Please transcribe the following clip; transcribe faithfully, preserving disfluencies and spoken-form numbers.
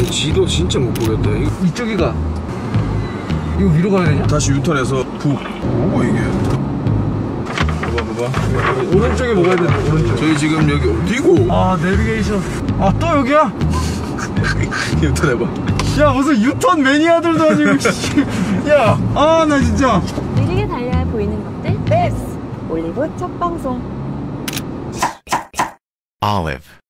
아니 지도 진짜 못 보겠다. 이쪽이가 이거 위로 가야 되냐? 다시 유턴해서 북. 뭐 이게? 봐봐 봐봐. 오른쪽에 먹어야 돼. 오른쪽. 저희 지금 여기 어디고? 아 내비게이션. 아 또 여기야? 유턴해봐. 야 무슨 유턴 매니아들도 아니고. 야, 아 나 진짜. 느리게 달려야 보이는 것들. ベース올리브 첫 방송. Olive.